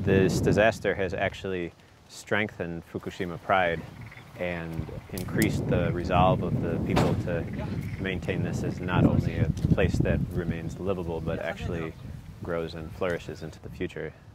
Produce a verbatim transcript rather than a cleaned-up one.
This disaster has actually strengthened Fukushima pride and increased the resolve of the people to maintain this as not only a place that remains livable, but actually grows and flourishes into the future.